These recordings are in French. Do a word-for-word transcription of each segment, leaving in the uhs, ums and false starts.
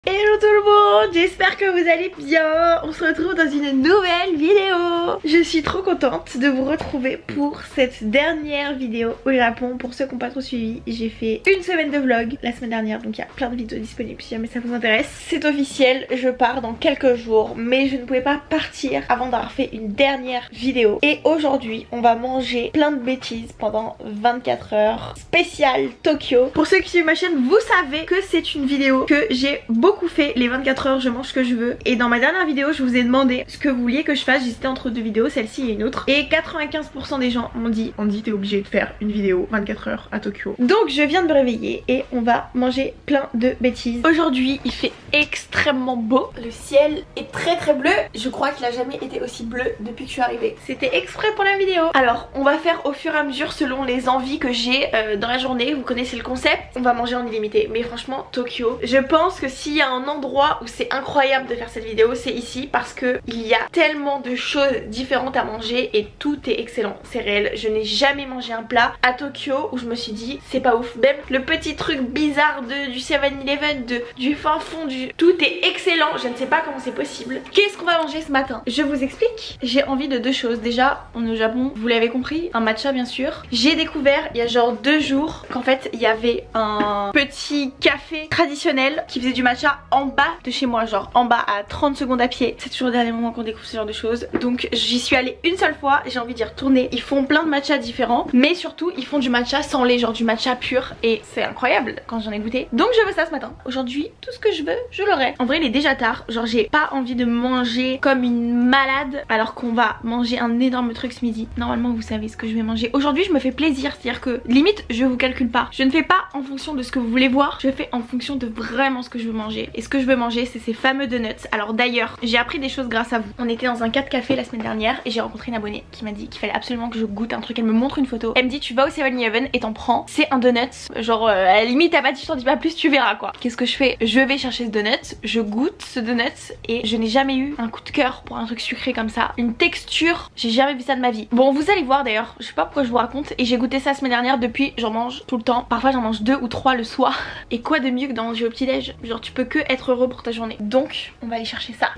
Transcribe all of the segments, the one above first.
Hello tout le monde, j'espère que vous allez bien. On se retrouve dans une nouvelle vidéo. Je suis trop contente de vous retrouver pour cette dernière vidéo au Japon. Pour ceux qui n'ont pas trop suivi, j'ai fait une semaine de vlog la semaine dernière, donc il y a plein de vidéos disponibles si jamais ça vous intéresse. C'est officiel, je pars dans quelques jours, mais je ne pouvais pas partir avant d'avoir fait une dernière vidéo. Et aujourd'hui on va manger plein de bêtises pendant vingt-quatre heures spécial Tokyo. Pour ceux qui suivent ma chaîne, vous savez que c'est une vidéo que j'ai beaucoup beaucoup fait. Les vingt-quatre heures je mange ce que je veux, et dans ma dernière vidéo je vous ai demandé ce que vous vouliez que je fasse. J'hésitais entre deux vidéos, celle-ci et une autre, et quatre-vingt-quinze pour cent des gens m'ont dit on dit t'es obligé de faire une vidéo vingt-quatre heures à Tokyo. Donc je viens de me réveiller et on va manger plein de bêtises. Aujourd'hui il fait extrêmement beau, le ciel est très très bleu. Je crois qu'il a jamais été aussi bleu depuis que je suis arrivée. C'était exprès pour la vidéo. Alors on va faire au fur et à mesure selon les envies que j'ai euh, dans la journée. Vous connaissez le concept, on va manger en illimité. Mais franchement Tokyo, je pense que s'il y a un endroit où c'est incroyable de faire cette vidéo, c'est ici, parce que il y a tellement de choses différentes à manger et tout est excellent. C'est réel, je n'ai jamais mangé un plat à Tokyo où je me suis dit c'est pas ouf. Même le petit truc bizarre de, du seven eleven, de, du fin fond, du... tout est excellent. Je ne sais pas comment c'est possible. Qu'est-ce qu'on va manger ce matin? Je vous explique. J'ai envie de deux choses. Déjà, on est au Japon, vous l'avez compris, un matcha bien sûr. J'ai découvert il y a genre deux jours qu'en fait il y avait un petit café traditionnel qui faisait du matcha en bas de chez moi, genre en bas à trente secondes à pied. C'est toujours au dernier moment qu'on découvre ce genre de choses. Donc j'y suis allée une seule fois, j'ai envie d'y retourner. Ils font plein de matchas différents, mais surtout ils font du matcha sans lait, genre du matcha pur, et c'est incroyable quand j'en ai goûté. Donc je veux ça ce matin. Aujourd'hui tout ce que je veux je l'aurai. En vrai il est déjà tard, genre j'ai pas envie de manger comme une malade alors qu'on va manger un énorme truc ce midi. Normalement vous savez ce que je vais manger. Aujourd'hui je me fais plaisir, c'est à dire que limite je vous calcule pas. Je ne fais pas en fonction de ce que vous voulez voir, je fais en fonction de vraiment ce que je veux manger. Et ce que je veux manger c'est ces fameux donuts. Alors d'ailleurs j'ai appris des choses grâce à vous. On était dans un quatre café la semaine dernière et j'ai rencontré une abonnée qui m'a dit qu'il fallait absolument que je goûte un truc. Elle me montre une photo, elle me dit tu vas au seven eleven et t'en prends, c'est un donut. Genre euh, à la limite elle m'a dit je t'en dis pas plus, tu verras quoi. Qu'est-ce que je fais? Je vais chercher ce donut, je goûte ce donut et je n'ai jamais eu un coup de cœur pour un truc sucré comme ça. Une texture, j'ai jamais vu ça de ma vie. Bon vous allez voir d'ailleurs, je sais pas pourquoi je vous raconte, et j'ai goûté ça la semaine dernière, depuis j'en mange tout le temps. Parfois j'en mange deux ou trois le soir. Et quoi de mieux que d'en manger au petit déj? Genre tu peux que être heureux pour ta journée. Donc on va aller chercher ça.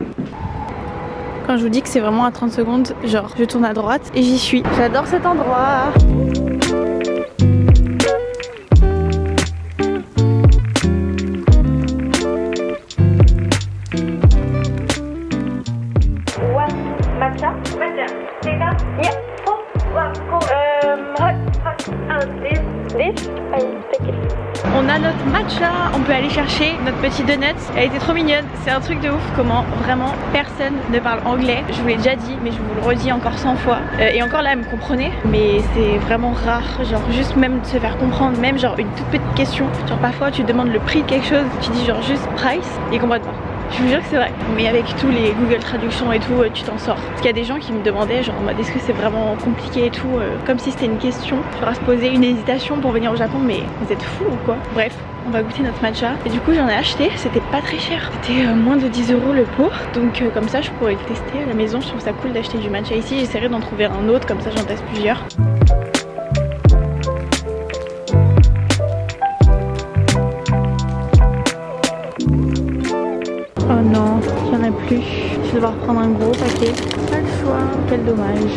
Quand je vous dis que c'est vraiment à trente secondes, genre je tourne à droite et j'y suis. J'adore cet endroit. Matcha? Matcha. Yeah. On a notre matcha, on peut aller chercher notre petit donut. Elle était trop mignonne, c'est un truc de ouf comment vraiment personne ne parle anglais. Je vous l'ai déjà dit mais je vous le redis encore cent fois, euh, et encore là elle me comprenait, mais c'est vraiment rare, genre juste même de se faire comprendre, même genre une toute petite question, genre parfois tu demandes le prix de quelque chose, tu dis genre juste price et ils comprennent pas. Je vous jure que c'est vrai, mais avec tous les Google Traduction et tout, tu t'en sors. Parce qu'il y a des gens qui me demandaient genre en mode est-ce que c'est vraiment compliqué et tout, euh, comme si c'était une question, genre à se poser, une hésitation pour venir au Japon, mais vous êtes fous ou quoi? Bref, on va goûter notre matcha. Et du coup j'en ai acheté, c'était pas très cher, c'était euh, moins de dix euros le pot. Donc euh, comme ça je pourrais le tester à la maison. Je trouve ça cool d'acheter du matcha ici, j'essaierai d'en trouver un autre, comme ça j'en teste plusieurs. Oh non, il n'y en a plus. Je vais devoir prendre un gros paquet. Pas le choix, quel dommage.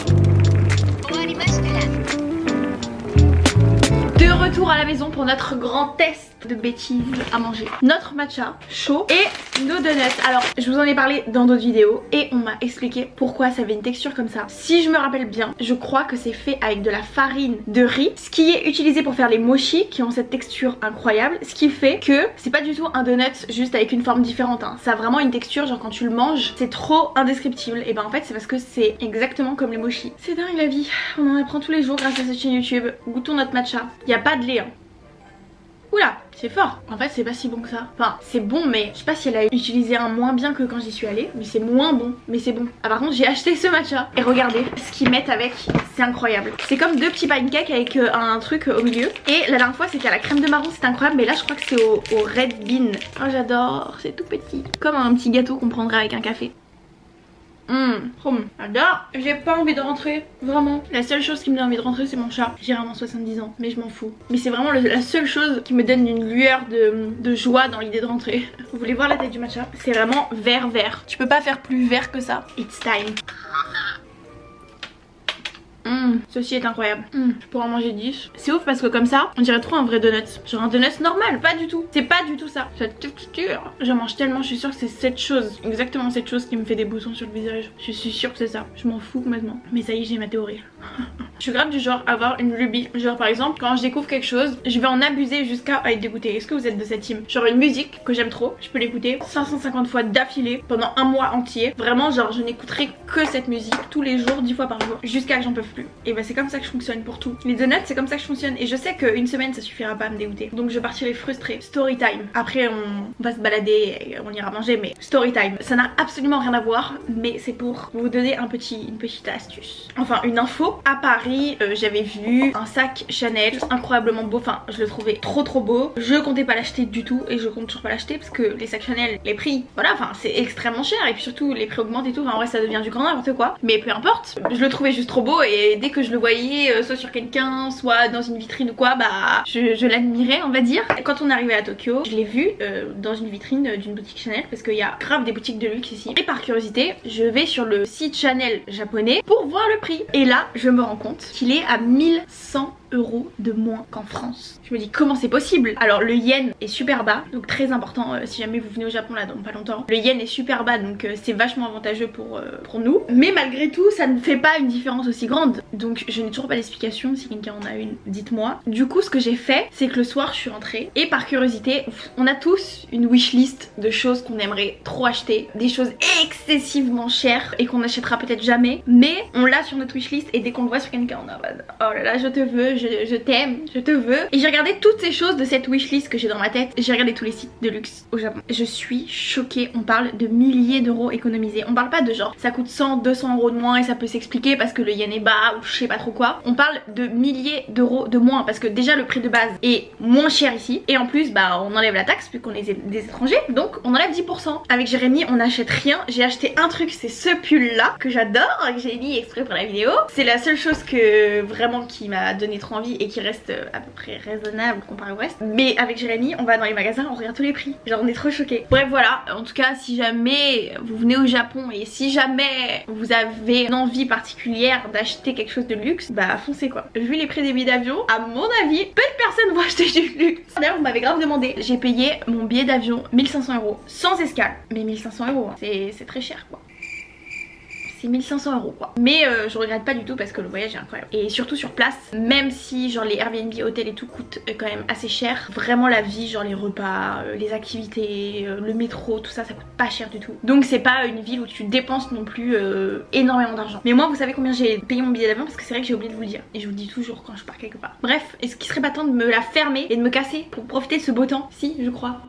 De retour à la maison pour notre grand test de bêtises à manger. Notre matcha chaud et nos donuts. Alors je vous en ai parlé dans d'autres vidéos et on m'a expliqué pourquoi ça avait une texture comme ça. Si je me rappelle bien, je crois que c'est fait avec de la farine de riz, ce qui est utilisé pour faire les mochi qui ont cette texture incroyable, ce qui fait que c'est pas du tout un donut juste avec une forme différente, hein. Ça a vraiment une texture, genre quand tu le manges c'est trop indescriptible. Et ben en fait c'est parce que c'est exactement comme les mochi. C'est dingue la vie, on en apprend tous les jours grâce à cette chaîne YouTube. Goûtons notre matcha. Il n'y a pas de lait hein. Oula, c'est fort. En fait c'est pas si bon que ça. Enfin c'est bon, mais je sais pas si elle a utilisé un moins bien que quand j'y suis allée, mais c'est moins bon, mais c'est bon. Ah par contre j'ai acheté ce matcha et regardez ce qu'ils mettent avec, c'est incroyable. C'est comme deux petits pancakes avec euh, un truc euh, au milieu. Et la dernière fois c'était à la crème de marron, c'était incroyable, mais là je crois que c'est au, au red bean. Oh j'adore, c'est tout petit, comme un petit gâteau qu'on prendrait avec un café. Hum, trop bon. J'adore. J'ai pas envie de rentrer, vraiment. La seule chose qui me donne envie de rentrer, c'est mon chat. J'ai vraiment soixante-dix ans, mais je m'en fous. Mais c'est vraiment le, la seule chose qui me donne une lueur de, de joie dans l'idée de rentrer. Vous voulez voir la taille du matcha? C'est vraiment vert vert. Tu peux pas faire plus vert que ça. It's time. Mmh, ceci est incroyable. Mmh, je pourrais en manger dix. C'est ouf parce que comme ça, on dirait trop un vrai donut. Genre un donut normal, pas du tout. C'est pas du tout ça. Cette texture. J'en mange tellement, je suis sûre que c'est cette chose. Exactement cette chose qui me fait des boutons sur le visage. Je suis sûre que c'est ça. Je m'en fous complètement. Mais ça y est, j'ai ma théorie. Je suis grave du genre à avoir une lubie. Genre par exemple, quand je découvre quelque chose, je vais en abuser jusqu'à être dégoûtée. Est-ce que vous êtes de cette team? Genre une musique que j'aime trop, je peux l'écouter cinq cent cinquante fois d'affilée pendant un mois entier. Vraiment, genre je n'écouterai que cette musique tous les jours, dix fois par jour, jusqu'à que j'en peux plus. Et bah c'est comme ça que je fonctionne pour tout. Les donuts, c'est comme ça que je fonctionne. Et je sais qu'une semaine ça suffira pas à me dégoûter. Donc je partirai frustrée. Story time. Après on va se balader et on ira manger, mais story time. Ça n'a absolument rien à voir, mais c'est pour vous donner un petit, une petite astuce. Enfin une info. À Paris, euh, j'avais vu un sac Chanel incroyablement beau. Enfin je le trouvais trop trop beau. Je comptais pas l'acheter du tout et je compte toujours pas l'acheter parce que les sacs Chanel, les prix, voilà, enfin c'est extrêmement cher. Et puis surtout les prix augmentent et tout. Enfin en vrai ça devient du grand n'importe quoi. Mais peu importe. Je le trouvais juste trop beau et dès que je le voyais euh, soit sur quelqu'un, soit dans une vitrine ou quoi, bah je, je l'admirais on va dire. Quand on est arrivé à Tokyo, je l'ai vu euh, dans une vitrine d'une boutique Chanel parce qu'il y a grave des boutiques de luxe ici. Et par curiosité, je vais sur le site Chanel japonais pour voir le prix. Et là, je me rends compte qu'il est à mille cent euros de moins qu'en France. Je me dis comment c'est possible? Alors le yen est super bas, donc très important euh, si jamais vous venez au Japon là dans pas longtemps. Le yen est super bas, donc euh, c'est vachement avantageux pour, euh, pour nous. Mais malgré tout ça ne fait pas une différence aussi grande. Donc je n'ai toujours pas d'explication, si quelqu'un en a une dites-moi. Du coup ce que j'ai fait c'est que le soir je suis rentrée et par curiosité on a tous une wishlist de choses qu'on aimerait trop acheter. Des choses excessivement chères et qu'on n'achètera peut-être jamais. Mais on l'a sur notre wishlist et dès qu'on le voit sur quelqu'un on a oh là là je te veux, je, je t'aime, je te veux. Et j'ai regardé toutes ces choses de cette wishlist que j'ai dans ma tête. J'ai regardé tous les sites de luxe au Japon. Je suis choquée, on parle de milliers d'euros économisés. On parle pas de genre ça coûte cent, deux cents euros de moins et ça peut s'expliquer parce que le yen est bas ou je sais pas trop quoi. On parle de milliers d'euros de moins parce que déjà le prix de base est moins cher ici. Et en plus bah on enlève la taxe vu qu'on est des étrangers, donc on enlève dix pour cent. Avec Jérémy on n'achète rien. J'ai acheté un truc, c'est ce pull là que j'adore, que j'ai mis exprès pour la vidéo. C'est la seule chose que vraiment qui m'a donné trop envie et qui reste à peu près raisonnable comparé au reste. Mais avec Jérémy on va dans les magasins, on regarde tous les prix, genre on est trop choqués. Bref voilà, en tout cas si jamais vous venez au Japon et si jamais vous avez une envie particulière d'acheter quelque chose de luxe, bah foncez quoi. Vu les prix des billets d'avion, à mon avis peu de personnes vont acheter du luxe. D'ailleurs vous m'avez grave demandé, j'ai payé mon billet d'avion mille cinq cents euros sans escale. Mais mille cinq cents euros hein, c'est très cher quoi. C'est mille cinq cents euros quoi. Mais euh, je regrette pas du tout parce que le voyage est incroyable. Et surtout sur place, même si genre les Airbnb, hôtels et tout coûtent euh, quand même assez cher, vraiment la vie, genre les repas, euh, les activités, euh, le métro, tout ça, ça coûte pas cher du tout. Donc c'est pas une ville où tu dépenses non plus euh, énormément d'argent. Mais moi vous savez combien j'ai payé mon billet d'avion parce que c'est vrai que j'ai oublié de vous le dire. Et je vous le dis toujours quand je pars quelque part. Bref, est-ce qu'il serait pas temps de me la fermer et de me casser pour profiter de ce beau temps? Si, je crois.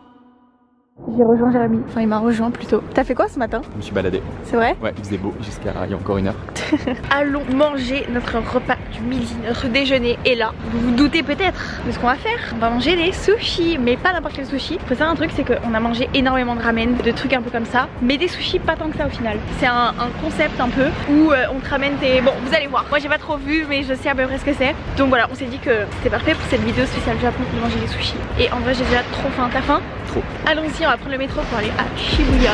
J'ai rejoint Jérémy, enfin il m'a rejoint plutôt. T'as fait quoi ce matin? Je me suis baladé. C'est vrai? Ouais, il faisait beau jusqu'à il y a encore une heure. Allons manger notre repas du midi, notre déjeuner est là. Vous vous doutez peut-être de ce qu'on va faire. On va manger des sushis, mais pas n'importe quel sushi. Faut savoir un truc, c'est qu'on a mangé énormément de ramen, de trucs un peu comme ça, mais des sushis pas tant que ça au final. C'est un, un concept un peu où euh, on te ramène tes... Bon, vous allez voir. Moi j'ai pas trop vu, mais je sais à peu près ce que c'est. Donc voilà, on s'est dit que c'était parfait pour cette vidéo spéciale Japon de manger des sushis. Et en vrai j'ai déjà trop faim. T'as faim? Trop. Allons-y, on va prendre le métro pour aller à Shibuya.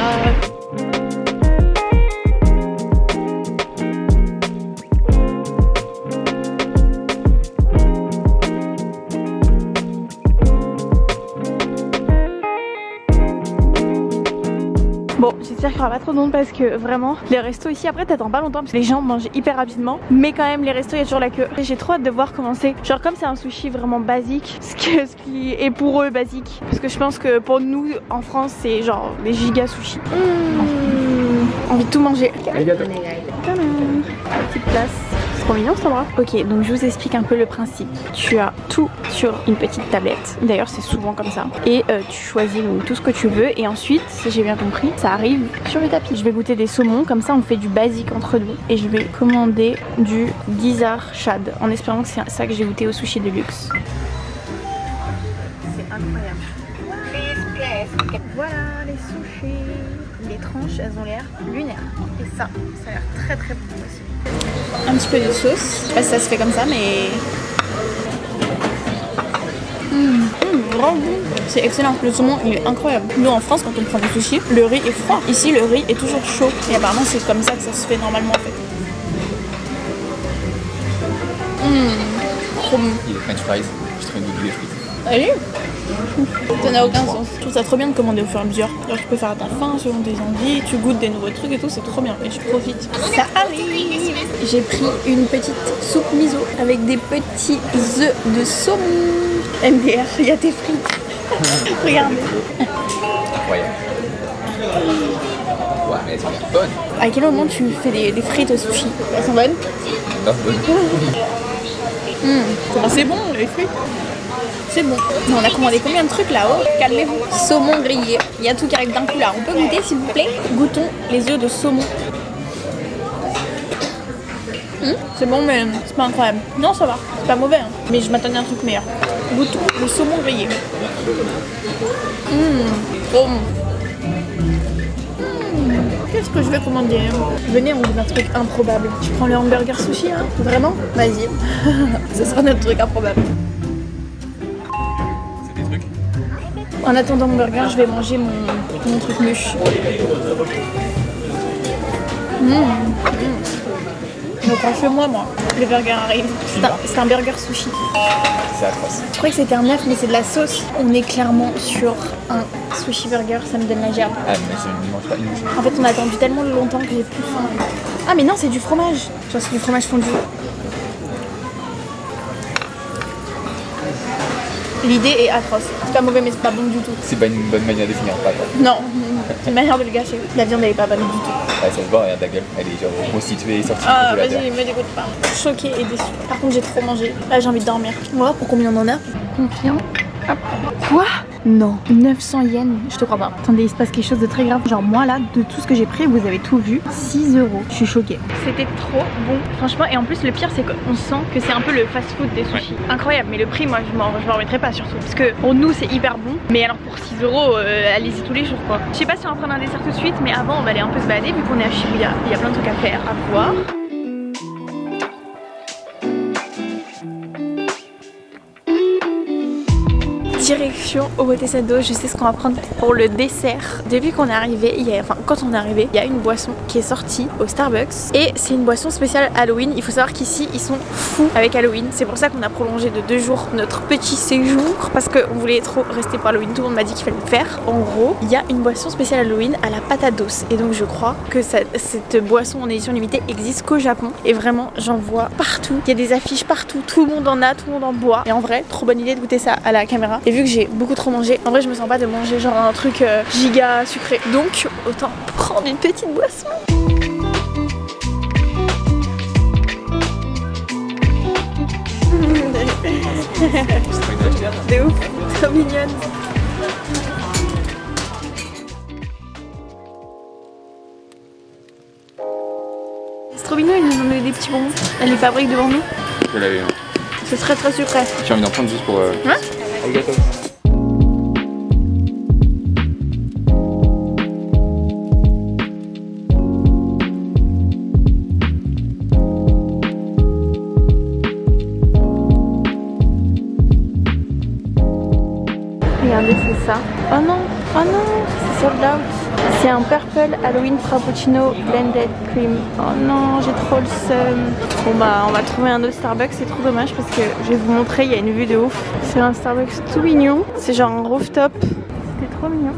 Bon, j'espère qu'il n'y aura pas trop de monde parce que vraiment les restos ici, après t'attends pas longtemps parce que les gens mangent hyper rapidement, mais quand même les restos il y a toujours la queue. J'ai trop hâte de voir comment c'est. Genre comme c'est un sushi vraiment basique, ce, que, ce qui est pour eux basique, parce que je pense que pour nous en France c'est genre des giga sushis. Mmh, envie de tout manger. Petite place. Trop mignon cet endroit. Ok, donc je vous explique un peu le principe. Tu as tout sur une petite tablette. D'ailleurs c'est souvent comme ça. Et euh, tu choisis donc, tout ce que tu veux. Et ensuite, si j'ai bien compris, ça arrive sur le tapis. Je vais goûter des saumons. Comme ça on fait du basique entre nous. Et je vais commander du Gizzard Shad. En espérant que c'est ça que j'ai goûté au sushi de luxe. C'est incroyable. Voilà les des sushis. Les tranches, elles ont l'air lunaires. Et ça, ça a l'air très très bon aussi. Un petit peu de sauce. Je sais pas si ça se fait comme ça, mais... Mmh, mmh, vraiment bon. C'est excellent. Le saumon, il est incroyable. Nous, en France, quand on prend du sushi, le riz est froid. Ici, le riz est toujours chaud. Et apparemment, c'est comme ça que ça se fait normalement, en fait. Mmh, trop bon. Il y a French fries, je traîne des frites. Allez. Ça n'a aucun sens. Je trouve ça trop bien de commander au fur et à mesure. Genre, tu peux faire à ta faim selon tes envies, tu goûtes des nouveaux trucs et tout, c'est trop bien. Et je profite. Ça arrive. J'ai pris une petite soupe miso avec des petits œufs de saumon. M D R, il y a tes frites. Regardez. Incroyable. Ouais, mais elles ont l'air bonnes. À quel moment tu fais des, des frites au sushi? Elles sont bonnes? Ah, bonnes. Mmh. Comment c'est bon les frites? C'est bon. Mais on a commandé combien de trucs là-haut? Calmez-vous. Saumon grillé. Il y a tout qui arrive d'un coup là. On peut goûter s'il vous plaît? Goûtons les œufs de saumon. Mmh. C'est bon mais c'est pas incroyable. Non ça va. C'est pas mauvais hein. Mais je m'attendais à un truc meilleur. Goûtons le saumon grillé. Mmh. Trop bon. Qu'est-ce que je vais commander? Venez, on veut un truc improbable. Tu prends le hamburger sushi hein? Vraiment? Vas-y. Ce sera notre truc improbable. C'est des trucs. En attendant mon burger, je vais manger mon, mon truc mûche. Mmh. Mmh. Donc franchement moi, le burger arrive. C'est un, un burger sushi. C'est atroce. Je croyais que c'était un œuf mais c'est de la sauce. On est clairement sur un sushi burger, ça me donne la gerbe. Ah mais je ne mange pas une bouchée. En fait on a attendu tellement longtemps que j'ai plus faim. Ah mais non c'est du fromage. Genre c'est du fromage fondu. L'idée est atroce. C'est pas mauvais mais c'est pas bon du tout. C'est pas une bonne manière de finir un plat. Non, c'est une manière de le gâcher. La viande elle est pas bonne du tout. Ouais, ça se voit, regarde ta gueule. Elle est genre constituée et sortie Ah du congélateur. vas-y, me dégoûte pas. Choquée et déçue. Par contre j'ai trop mangé. Là j'ai envie de dormir. On va voir pour combien on en a. Confiant. Hop. Quoi? Non, neuf cents yens, je te crois pas. Attendez, il se passe quelque chose de très grave. Genre moi là, de tout ce que j'ai pris, vous avez tout vu, six euros. Je suis choquée. C'était trop bon, franchement. Et en plus le pire c'est qu'on sent que c'est un peu le fast food des sushis. Ouais. Incroyable, mais le prix moi je m'en remettrai pas surtout. Parce que pour nous c'est hyper bon. Mais alors pour six euros, euh, allez-y tous les jours quoi. Je sais pas si on va prendre un dessert tout de suite, mais avant on va aller un peu se balader vu qu'on est à Shibuya. Il y a plein de trucs à faire, à voir. Direction Omotesando, je sais ce qu'on va prendre pour le dessert. Depuis qu'on est arrivé, il y a, enfin quand on est arrivé, il y a une boisson qui est sortie au Starbucks et c'est une boisson spéciale Halloween. Il faut savoir qu'ici ils sont fous avec Halloween. C'est pour ça qu'on a prolongé de deux jours notre petit séjour parce qu'on voulait trop rester pour Halloween. Tout le monde m'a dit qu'il fallait le faire. En gros, il y a une boisson spéciale Halloween à la patados et donc je crois que ça, cette boisson en édition limitée existe qu'au Japon et vraiment j'en vois partout. Il y a des affiches partout, tout le monde en a, tout le monde en boit et en vrai, trop bonne idée de goûter ça à la caméra. Et vu que j'ai beaucoup trop mangé, en vrai je me sens pas de manger genre un truc euh, giga sucré, donc autant prendre une petite boisson. De ouf, trop mignonne. C'est trop mignon, ils nous ont donné des petits bonbons. Elle les fabrique devant nous. Je l'avais. Hein. C'est très très sucré. J'ai envie d'en prendre juste pour... Euh... Ouais. Arigato. Regardez, c'est ça. Oh non, oh non, c'est sold out. C'est un Purple Halloween Frappuccino Blended Cream. Oh non, j'ai trop le seum. Bon bah, on va trouver un autre Starbucks, c'est trop dommage parce que je vais vous montrer, il y a une vue de ouf. C'est un Starbucks tout mignon. C'est genre un rooftop. C'était trop mignon.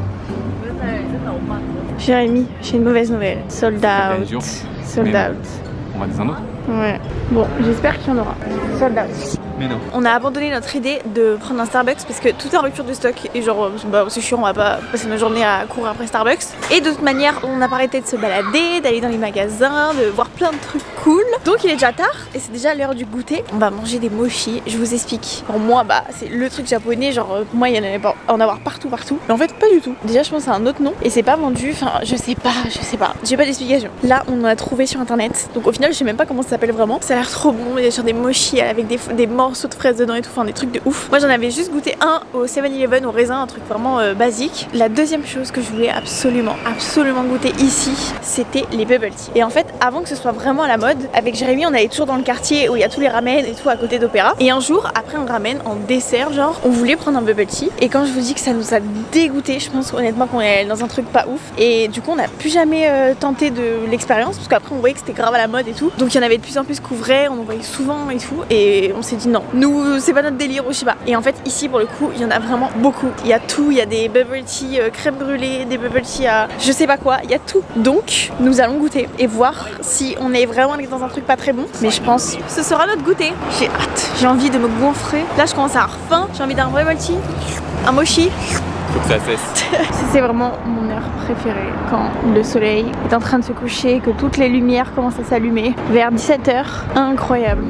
Jérémy, j'ai une mauvaise nouvelle. Sold out. Sold out. On va dans un autre. Ouais. Bon, j'espère qu'il y en aura. Sold out. Mais non. On a abandonné notre idée de prendre un Starbucks parce que tout est en rupture de stock et genre bah, c'est chiant, on va pas passer nos journées à courir après Starbucks. Et de toute manière, on n'a pas arrêté de se balader, d'aller dans les magasins, de voir plein de trucs cool. Donc il est déjà tard et c'est déjà l'heure du goûter. On va manger des mochi, je vous explique. Pour moi, bah c'est le truc japonais, genre pour moi il y en avait pas en avoir partout partout. Mais en fait pas du tout. Déjà je pense à un autre nom et c'est pas vendu, enfin je sais pas, je sais pas. J'ai pas d'explication. Là on en a trouvé sur internet. Donc au final je sais même pas comment ça s'appelle vraiment. Ça a l'air trop bon, il y a genre des mochi avec des, des morceaux morceaux de fraises dedans et tout, enfin des trucs de ouf. Moi j'en avais juste goûté un au seven eleven au raisin, un truc vraiment euh, basique. La deuxième chose que je voulais absolument, absolument goûter ici, c'était les bubble tea. Et en fait, avant que ce soit vraiment à la mode, avec Jérémy, on allait toujours dans le quartier où il y a tous les ramen et tout à côté d'Opéra. Et un jour, après un ramen, en dessert, genre, on voulait prendre un bubble tea. Et quand je vous dis que ça nous a dégoûté, je pense honnêtement qu'on est dans un truc pas ouf. Et du coup, on n'a plus jamais euh, tenté de l'expérience parce qu'après, on voyait que c'était grave à la mode et tout. Donc il y en avait de plus en plus qui ouvraient, on en voyait souvent et tout. Et on s'est dit non, nous, c'est pas notre délire au Shiba. Et en fait, ici, pour le coup, il y en a vraiment beaucoup. Il y a tout, il y a des bubble tea euh, crème brûlée, des bubble tea à je sais pas quoi, il y a tout. Donc, nous allons goûter et voir si on est vraiment dans un truc pas très bon. Mais je pense que ce sera notre goûter. J'ai hâte, j'ai envie de me goinfrer. Là, je commence à avoir faim. J'ai envie d'un bubble tea, un mochi. Faut que ça cesse. C'est vraiment mon heure préférée quand le soleil est en train de se coucher, que toutes les lumières commencent à s'allumer vers dix-sept heures. Incroyable.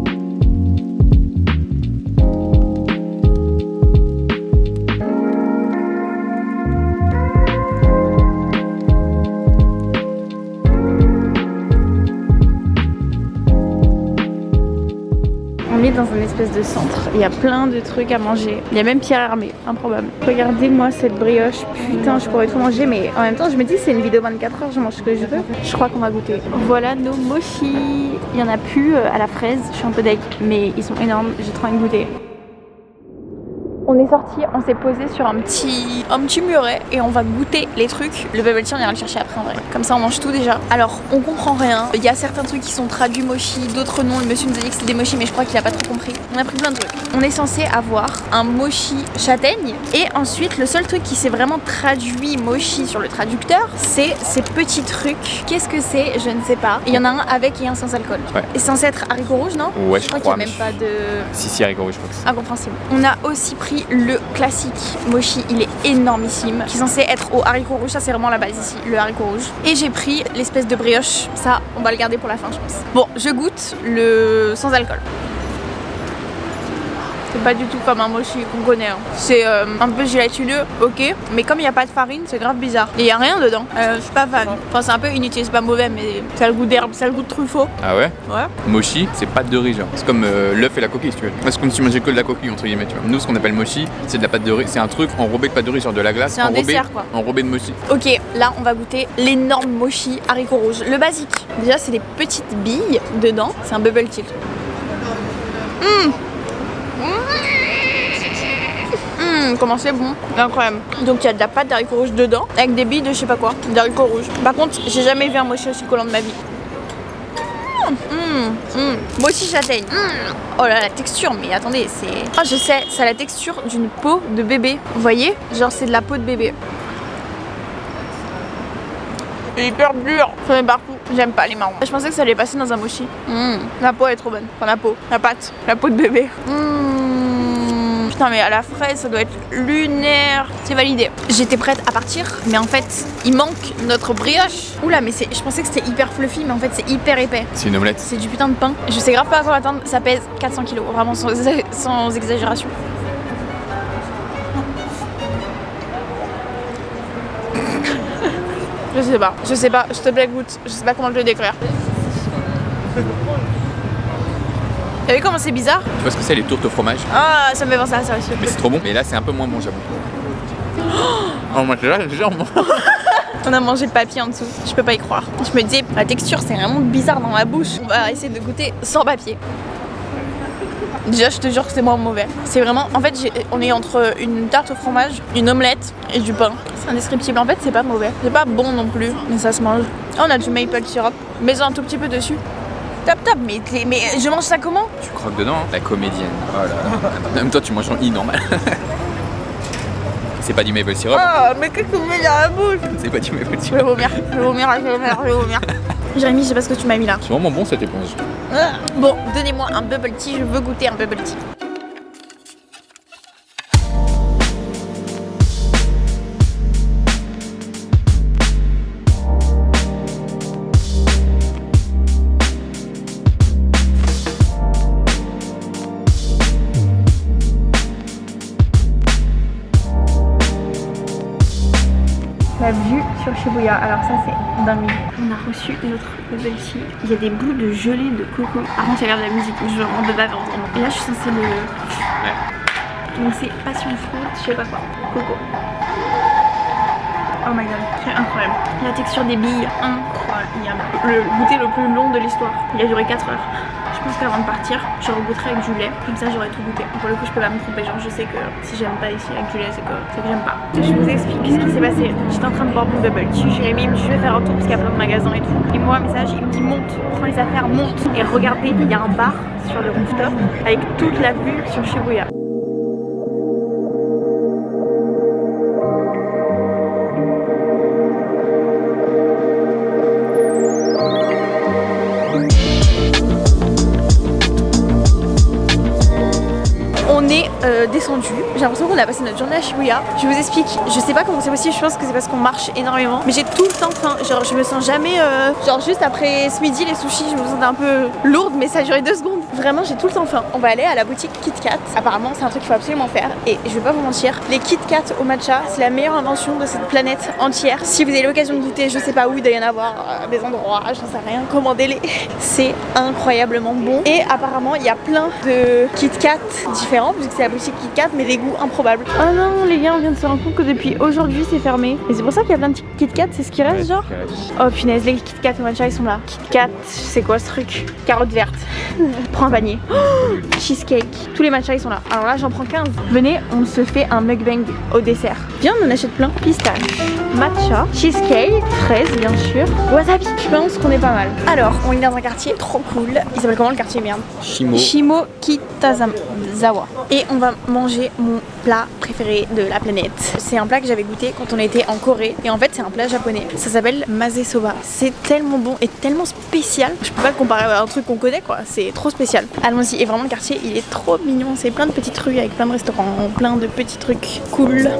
On est dans un espèce de centre, il y a plein de trucs à manger. Il y a même Pierre Hermé, improbable. Regardez-moi cette brioche, putain je pourrais tout manger, mais en même temps je me dis c'est une vidéo vingt-quatre heures, je mange ce que je veux. Je crois qu'on va goûter. Voilà nos mochis. Il y en a plus à la fraise, je suis un peu deg, mais ils sont énormes, j'ai trop envie de goûter. On est sorti, on s'est posé sur un petit, un petit muret et on va goûter les trucs. Le bubble tea on ira le chercher après en vrai. Comme ça on mange tout déjà. Alors on comprend rien. Il y a certains trucs qui sont traduits mochi, d'autres non. Le monsieur nous a dit que c'était des mochi mais je crois qu'il a pas trop compris. On a pris plein de trucs. On est censé avoir un mochi châtaigne et ensuite le seul truc qui s'est vraiment traduit mochi sur le traducteur, c'est ces petits trucs. Qu'est-ce que c'est? Je ne sais pas. Il y en a un avec et un sans alcool. Ouais. Et censé être haricots rouges, non? Ouais, je, je crois crois. qu'il n'y a même pas de... Si, si, haricot rouge, je crois que c'est. Incompréhensible. On a aussi pris le classique mochi, il est énormissime, qui est censé être au haricot rouge, ça c'est vraiment la base ici, le haricot rouge. Et j'ai pris l'espèce de brioche, ça on va le garder pour la fin je pense. Bon, je goûte le sans alcool. C'est pas du tout comme un mochi qu'on connaît. Hein. C'est euh, un peu gélatineux, ok. Mais comme il n'y a pas de farine, c'est grave bizarre. Et il n'y a rien dedans. Euh, je suis pas fan. Enfin, c'est un peu inutile, c'est pas mauvais, mais ça a le goût d'herbe, ça a le goût de truffaut. Ah ouais? Ouais. Mochi, c'est pâte de riz, genre. C'est comme euh, l'œuf et la coquille, si tu veux. C'est comme si tu mangeais que de la coquille, entre guillemets, tu vois. Nous, ce qu'on appelle mochi, c'est de la pâte de riz. C'est un truc enrobé de pâte de riz, genre de la glace. C'est un enrobé, dessert, quoi. Enrobé de mochi. Ok, là, on va goûter l'énorme mochi haricot rouge. Le basique. Déjà, c'est des petites billes dedans. C'est un bubble tea. Mmh. Mmh, comment c'est bon, incroyable. Donc il y a de la pâte d'haricots rouges dedans avec des billes de je sais pas quoi, d'haricots rouges. Par contre, j'ai jamais vu un mochi aussi collant de ma vie. Mmh, mmh, mmh. Mochi châtaigne. Mmh. Oh là, la texture, mais attendez, c'est... Ah, je sais, c'est la texture d'une peau de bébé. Vous voyez? Genre c'est de la peau de bébé. C'est hyper dur, ça met partout. J'aime pas les marrons. Je pensais que ça allait passer dans un mochi. Mmh. La peau elle est trop bonne. Enfin la peau, la pâte, la peau de bébé. Mmh. Putain mais à la fraise ça doit être lunaire. C'est validé. J'étais prête à partir mais en fait il manque notre brioche. Oula mais c'est, je pensais que c'était hyper fluffy mais en fait c'est hyper épais. C'est une omelette. C'est du putain de pain. Je sais grave pas à quoi m'attendre. Ça pèse quatre cents kilos, vraiment sans, sans exagération. Je sais pas, je sais pas, s'il te plaît goûte, je sais pas comment te le décrire. T'as vu comment c'est bizarre? Tu vois ce que c'est les tourtes au fromage? Ah ça me fait penser à ça aussi. Mais c'est trop bon. Mais là c'est un peu moins bon j'avoue. Oh moi là genre moi. On a mangé le papier en dessous, je peux pas y croire. Je me disais la texture c'est vraiment bizarre dans la bouche. On va essayer de goûter sans papier. Déjà je te jure que c'est moins mauvais. C'est vraiment, en fait on est entre une tarte au fromage, une omelette et du pain. C'est indescriptible, en fait c'est pas mauvais. C'est pas bon non plus, mais ça se mange. Oh, on a du maple syrup, mais un tout petit peu dessus. Top top, mais, mais je mange ça comment? Tu croques dedans, hein. La comédienne. Oh là là. Même toi tu manges en i normal. C'est pas du maple syrup. Oh mais qu'est-ce que vous mettez dans la bouche? C'est pas du maple Je syrup. vais vomir, je vais vomir, je vais vomir, je vais vomir. Jérémy, je sais pas ce que tu m'as mis là. C'est vraiment bon cette éponge. Bon, donnez-moi un bubble tea, je veux goûter un bubble tea. la vue sur Shibuya. Alors ça c'est dingue. On a reçu notre bubble tea. Il y a des bouts de gelée de coco. Par contre il y a de la musique, je m'en peux pas vraiment. Et là je suis censée le... Ouais. Donc c'est passion fruit, je sais pas quoi. Coco. Oh my god, c'est incroyable. La texture des billes, incroyable. Le goûter le plus long de l'histoire. Il a duré quatre heures. Je pense qu'avant de partir, je regoûterai avec du lait. Comme ça j'aurais tout goûté. Pour le coup je peux pas me tromper. Genre je sais que si j'aime pas ici avec du lait c'est que, que j'aime pas. Je vous explique ce qui s'est passé. J'étais en train de boire mon bubble tea. Jérémy me dit je vais faire un tour parce qu'il y a plein de magasins et tout. Et moi un message il me dit monte, prends les affaires, monte. Et regardez, il y a un bar sur le rooftop avec toute la vue sur Shibuya. Euh, descendu, j'ai l'impression qu'on a passé notre journée à Shibuya. Je vous explique, je sais pas comment c'est possible, je pense que c'est parce qu'on marche énormément, mais j'ai tout le temps faim. Genre je me sens jamais euh, genre juste après ce midi les sushis je me sentais un peu lourde, mais ça a duré deux secondes. Vraiment j'ai tout le temps faim. On va aller à la boutique Kit Kat. Apparemment c'est un truc qu'il faut absolument faire et je vais pas vous mentir, les Kit Kat au matcha c'est la meilleure invention de cette planète entière. Si vous avez l'occasion de goûter, je sais pas où il doit y en avoir euh, des endroits, j'en sais rien, commandez-les. C'est incroyablement bon et apparemment il y a plein de Kit Kat différents puisque c'est la boutique Kit Kat mais des goûts improbables. Oh non les gars, on vient de se rendre compte que depuis aujourd'hui c'est fermé. Et c'est pour ça qu'il y a plein de Kit Kat, c'est ce qui reste genre. Oh punaise, les Kit Kat au matcha ils sont là. Kit Kat, c'est quoi ce truc? Carotte verte. Prends un panier. Oh, cheesecake. Tous les matchas ils sont là. Alors là j'en prends quinze. Venez, on se fait un mukbang au dessert. Viens, on en achète plein. Pistache, matcha, cheesecake, fraise bien sûr, wasabi. Je pense qu'on est pas mal. Alors, on est dans un quartier trop cool. Il s'appelle comment le quartier, merde? Shimo. Shimo Kitazawa. Et on va manger mon plat préféré de la planète. C'est un plat que j'avais goûté quand on était en Corée. Et en fait c'est un plat japonais. Ça s'appelle Maze Soba. C'est tellement bon et tellement spécial. Je peux pas le comparer à un truc qu'on connaît quoi. C'est trop spécial. Allons-y. Et vraiment le quartier il est trop mignon. C'est plein de petites rues avec plein de restaurants, plein de petits trucs cool.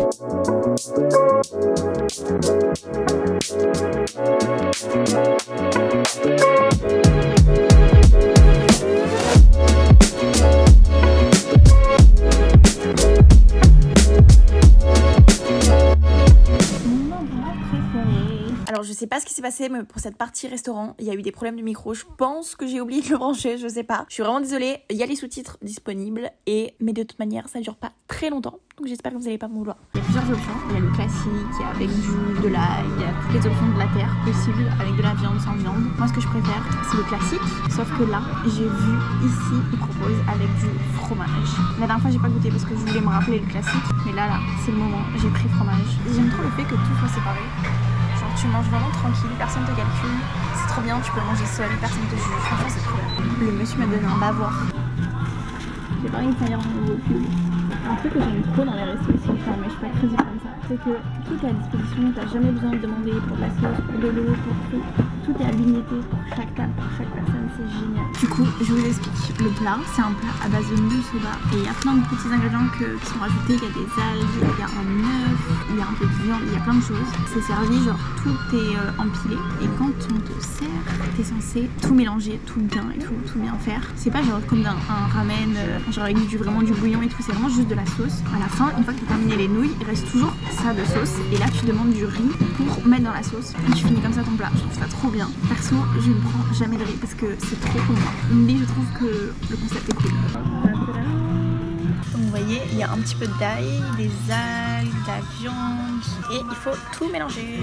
Alors je sais pas ce qui s'est passé mais pour cette partie restaurant il y a eu des problèmes de micro. Je pense que j'ai oublié de le brancher, je sais pas. Je suis vraiment désolée, il y a les sous-titres disponibles et mais de toute manière ça dure pas très longtemps. Donc j'espère que vous allez pas me vouloir. Il y a plusieurs options, il y a le classique, il y a avec du, de l'ail, il y a toutes les options de la terre possibles avec de la viande, sans viande. Moi ce que je préfère c'est le classique, sauf que là j'ai vu ici ils proposent avec du fromage. La dernière fois j'ai pas goûté parce que je voulais me rappeler le classique, mais là là c'est le moment, j'ai pris fromage. J'aime trop le fait que tout soit séparé. Genre tu manges vraiment tranquille, personne te calcule, c'est trop bien, tu peux manger seul, personne te juge, franchement c'est trop bien. Le monsieur m'a donné un bavoir. J'ai pas envie de faire un nouveau pull. Un truc que j'aime trop dans les restos ici, enfin, mais je suis pas très comme ça, c'est que tout est à disposition, t'as jamais besoin de demander pour de la sauce, pour de l'eau, pour tout. Tout est à l'unité pour chaque table, pour chaque personne, c'est génial. Du coup, je vous explique. Le plat, c'est un plat à base de noodles soba et il y a plein de petits ingrédients que, qui sont rajoutés. Il y a des algues, il y a un œuf, il y a un peu de viande, il y a plein de choses. C'est servi, genre tout est euh, empilé et quand on te sert, t'es censé tout mélanger, tout bien et tout, tout bien faire. C'est pas genre comme un, un ramen, euh, genre avec du, vraiment du bouillon et tout, c'est vraiment juste de la sauce. À la fin, une fois que tu as terminé les nouilles, il reste toujours ça de sauce et là tu demandes du riz pour mettre dans la sauce et tu finis comme ça ton plat. Je trouve ça trop bien. Perso, je ne prends jamais de riz parce que c'est trop pour moi. Mais je trouve que le concept est cool. Donc vous voyez, il y a un petit peu d'ail, des algues, de la viande et il faut tout mélanger.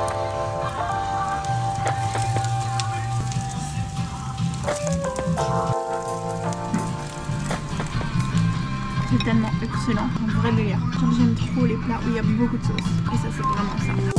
C'est tellement excellent, un vrai délire. J'aime trop les plats où il y a beaucoup de sauce et ça c'est vraiment ça.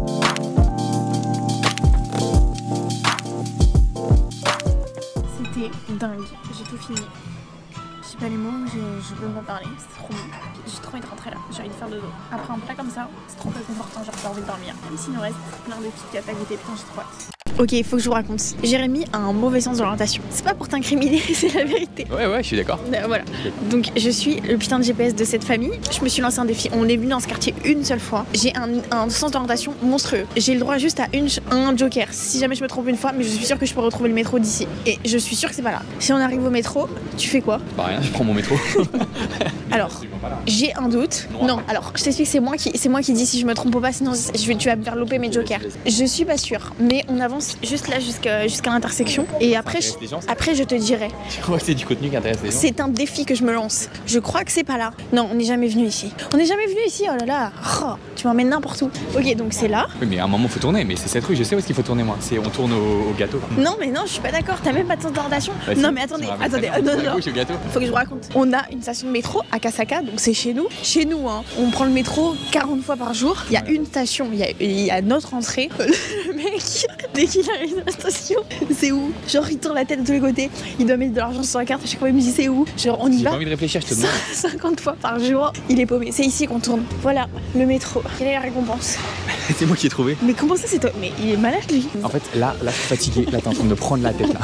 C'était dingue, j'ai tout fini. Je sais pas les mots, je peux pas parler, c'est trop bon. J'ai trop envie de rentrer là, j'ai envie de faire dodo. Après un plat comme ça, c'est trop réconfortant, j'ai pas envie de dormir. Même s'il nous reste plein de petites gâtes à goûter, putain j'ai trop hâte. Ok, il faut que je vous raconte. Jérémy a un mauvais sens de l'orientation. C'est pas pour t'incriminer, c'est la vérité. Ouais, ouais, je suis d'accord. Euh, voilà. Donc je suis le putain de G P S de cette famille. Je me suis lancé un défi. On est venu dans ce quartier une seule fois. J'ai un, un sens d'orientation monstrueux. J'ai le droit juste à une, un joker. Si jamais je me trompe une fois, mais je suis sûre que je peux retrouver le métro d'ici. Et je suis sûre que c'est pas là. Si on arrive au métro, tu fais quoi? Bah rien, je prends mon métro. Alors, j'ai un doute. Non, non alors je t'explique, c'est moi qui, c'est moi qui dis si je me trompe ou pas. Sinon, je vais, tu vas me faire louper mes jokers. Je suis pas sûre, mais on avance juste là jusqu'à jusqu'à l'intersection. Et après, je, après je te dirai. Tu crois que c'est du contenu qui intéresse les gens? C'est un défi que je me lance. Je crois que c'est pas là. Non, on n'est jamais venu ici. On n'est jamais venu ici. Oh là là. Oh, tu m'emmènes n'importe où. Ok, donc c'est là. Oui, mais à un moment faut tourner. Mais c'est cette rue. Je sais où est-ce qu'il faut tourner moi. C'est on tourne au, au gâteau. Non, mais non, je suis pas d'accord. T'as même pas de sens d'orientation. Bah, non, si, mais attendez, ça attendez. va, Non, non, non. Gauche, au gâteau. Faut que je vous raconte. On a une station de métro à Kasaka, donc c'est chez nous. Chez nous, hein. On prend le métro quarante fois par jour. Il y a ouais. une station. Il y a, il y a notre entrée. Le mec, dès qu'il arrive à la station, c'est où? Genre, il tourne la tête de tous les côtés. Il doit mettre de l'argent sur la carte. À chaque fois, il me dit c'est où? Genre, on y va. J'ai pas envie de réfléchir, je te demande. cinquante fois par jour. Il est paumé. C'est ici qu'on tourne. Voilà, le métro. Quelle est la récompense? C'est moi qui ai trouvé. Mais comment ça, c'est toi? Mais il est malade, lui. En fait, là, là, je suis fatigué. Là, t'es en train de me prendre la tête, là.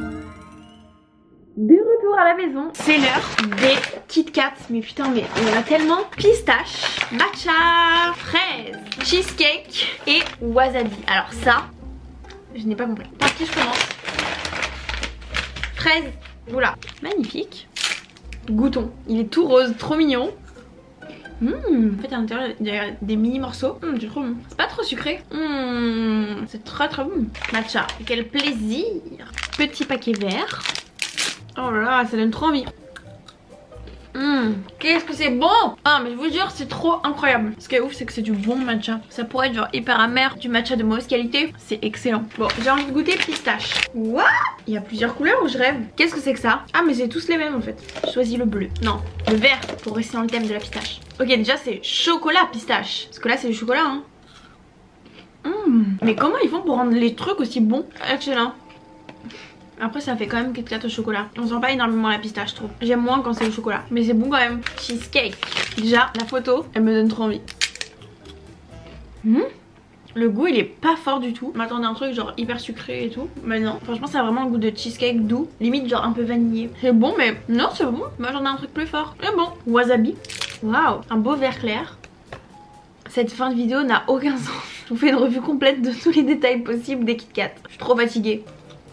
De retour à la maison, c'est l'heure des Kit Kat. Mais putain, mais il y en a tellement. Pistache, matcha, fraise, cheesecake et wasabi. Alors ça, je n'ai pas compris. Par qui je commence? Fraise, oula, magnifique. Goûtons, il est tout rose, trop mignon. Mmh, en fait à l'intérieur il y a des mini morceaux. Mmh, c'est trop bon. C'est pas trop sucré. Mmh, c'est très très bon. Matcha, quel plaisir. Petit paquet vert. Oh là là, ça donne trop envie. Mmh, qu'est-ce que c'est bon! Ah mais je vous jure c'est trop incroyable. Ce qui est ouf c'est que c'est du bon matcha. Ça pourrait être genre hyper amer, du matcha de mauvaise qualité. C'est excellent. Bon j'ai envie de goûter pistache. What? Il y a plusieurs couleurs ou je rêve? Qu'est-ce que c'est que ça? Ah mais c'est tous les mêmes en fait. Je choisis le bleu. Non, le vert pour rester dans le thème de la pistache. Ok déjà c'est chocolat pistache. Parce que là c'est du chocolat hein. Mmh. Mais comment ils font pour rendre les trucs aussi bons? Excellent. Après ça fait quand même Kit Kat au chocolat. On sent pas énormément la pistache je trouve. J'aime moins quand c'est au chocolat. Mais c'est bon quand même. Cheesecake. Déjà la photo elle me donne trop envie. Mmh. Le goût il est pas fort du tout. Je m'attendais à un truc genre hyper sucré et tout. Mais non. Franchement ça a vraiment le goût de cheesecake doux. Limite genre un peu vanillé. C'est bon mais non c'est bon. Moi j'en ai un truc plus fort. C'est bon. Wasabi. Waouh. Un beau vert clair. Cette fin de vidéo n'a aucun sens. Je vous fais une revue complète de tous les détails possibles des Kit Kat. Je suis trop fatiguée.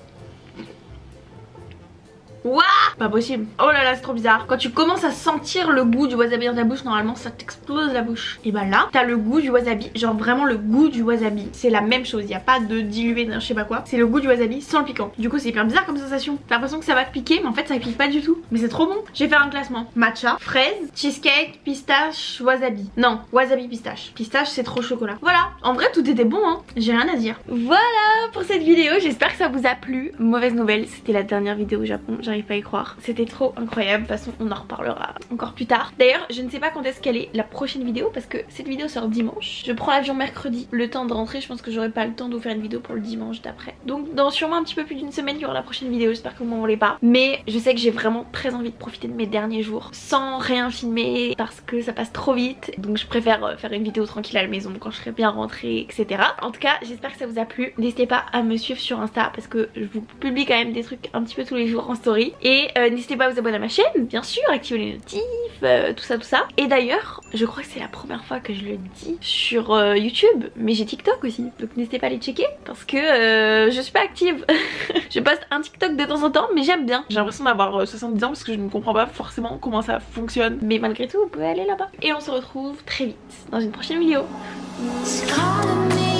Waouh, pas possible. Oh là là c'est trop bizarre. Quand tu commences à sentir le goût du wasabi dans ta bouche, normalement ça t'explose la bouche. Et bah là t'as le goût du wasabi. Genre vraiment le goût du wasabi. C'est la même chose, il n'y a pas de dilué je sais pas quoi. C'est le goût du wasabi sans le piquant. Du coup c'est hyper bizarre comme sensation. T'as l'impression que ça va te piquer mais en fait ça pique pas du tout. Mais c'est trop bon. Je vais faire un classement. Matcha, fraise, cheesecake, pistache, wasabi. Non, wasabi pistache. Pistache c'est trop chocolat. Voilà, en vrai tout était bon hein. J'ai rien à dire. Voilà pour cette vidéo, j'espère que ça vous a plu. Mauvaise nouvelle, c'était la dernière vidéo au Japon. J'arrive pas à y croire. C'était trop incroyable. De toute façon, on en reparlera encore plus tard. D'ailleurs, je ne sais pas quand est-ce qu'elle est la prochaine vidéo parce que cette vidéo sort dimanche. Je prends l'avion mercredi. Le temps de rentrer, je pense que j'aurai pas le temps de vous faire une vidéo pour le dimanche d'après. Donc, dans sûrement un petit peu plus d'une semaine, il y aura la prochaine vidéo. J'espère que vous m'en voulez pas. Mais je sais que j'ai vraiment très envie de profiter de mes derniers jours sans rien filmer parce que ça passe trop vite. Donc, je préfère faire une vidéo tranquille à la maison quand je serai bien rentrée, et cetera. En tout cas, j'espère que ça vous a plu. N'hésitez pas à me suivre sur Insta parce que je vous publie quand même des trucs un petit peu tous les jours en story. Et euh, n'hésitez pas à vous abonner à ma chaîne, bien sûr, activer les notifs, euh, tout ça, tout ça. Et d'ailleurs, je crois que c'est la première fois que je le dis sur euh, YouTube, mais j'ai TikTok aussi. Donc n'hésitez pas à les checker parce que euh, je suis pas active. Je poste un TikTok de temps en temps, mais j'aime bien. J'ai l'impression d'avoir euh, soixante-dix ans parce que je ne comprends pas forcément comment ça fonctionne. Mais malgré tout, vous pouvez aller là-bas. Et on se retrouve très vite dans une prochaine vidéo.